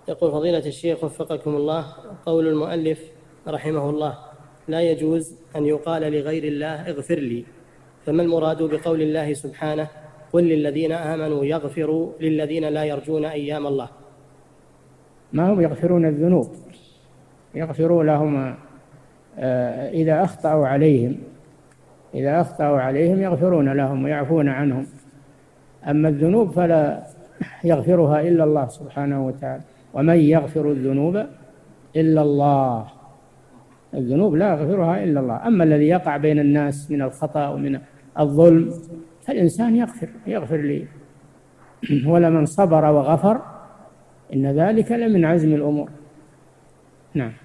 يقول فضيلة الشيخ وفقكم الله، قول المؤلف رحمه الله: لا يجوز أن يقال لغير الله اغفر لي، فما المراد بقول الله سبحانه: قل للذين آمنوا يغفروا للذين لا يرجون أيام الله؟ ما هم يغفرون الذنوب، يغفروا لهم إذا أخطأوا عليهم، إذا أخطأوا عليهم يغفرون لهم ويعفون عنهم. أما الذنوب فلا يغفرها إلا الله سبحانه وتعالى، ومن يغفر الذنوب إلا الله. الذنوب لا يغفرها إلا الله. أما الذي يقع بين الناس من الخطأ ومن الظلم فالإنسان يغفر لي. ولمن صبر وغفر إن ذلك لمن عزم الأمور. نعم.